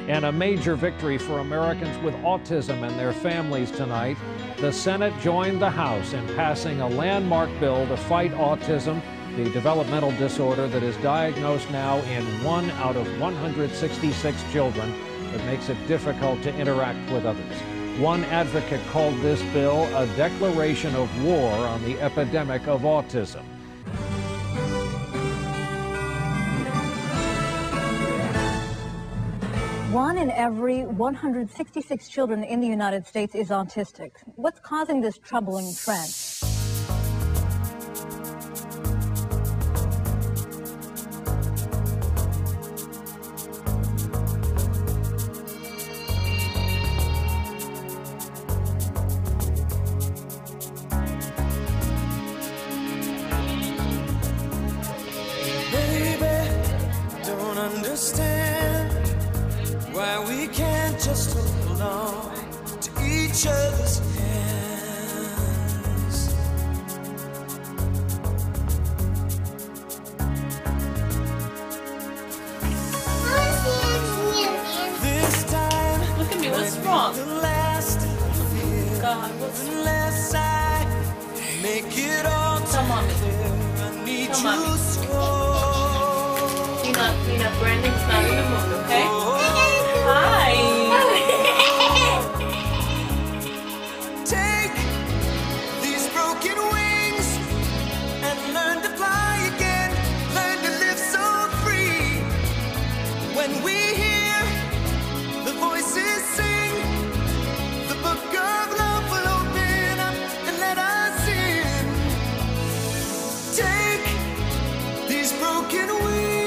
And a major victory for Americans with autism and their families tonight. The Senate joined the House in passing a landmark bill to fight autism, the developmental disorder that is diagnosed now in 1 out of 166 children that makes it difficult to interact with others. One advocate called this bill a declaration of war on the epidemic of autism. One in every 166 children in the United States is autistic. What's causing this troubling trend? Baby, don't understand why we can't just hold on to each other's hands. This time, look at me, what's wrong? God, unless I make it all come on, clear, I need come you on. strong. Nina, Brandon's not in the mood, okay? Hi. Take these broken wings and learn to fly again. Learn to live so free. When we hear the voices sing, the book of love will open up and let us in. Take these broken wings.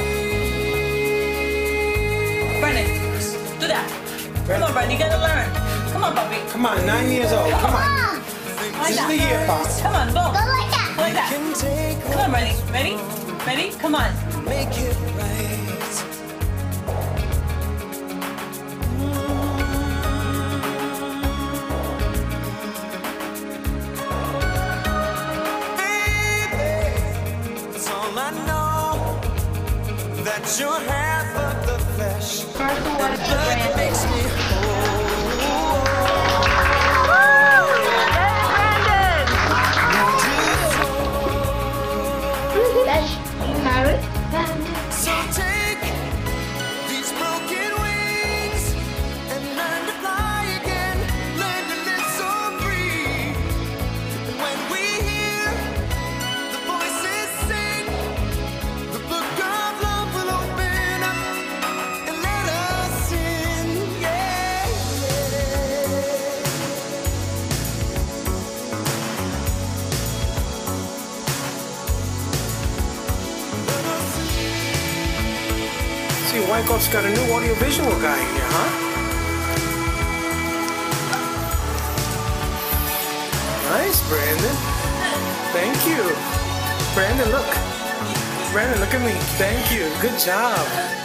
Brandon, do that. Come on, Brandon, you gotta learn. Come on, puppy. Come on, 9 years old. Come on. Like This is that. the year, Pops. Come on, go. Go like that. Like that. Come on, Ready? Ready? Ready? Come on. Make it right. Baby, it's all I know, that you're half of the flesh. First one, That makes me whole. So take these broken wings and learn to fly again. Learn to live so free. And when we hear the voices sing, the book of love will open up and let us in. Yeah, See, Wyckoff's got a new audiovisual guy here, huh? Nice, Brandon. Thank you. Brandon, look. Brandon, look at me. Thank you. Good job.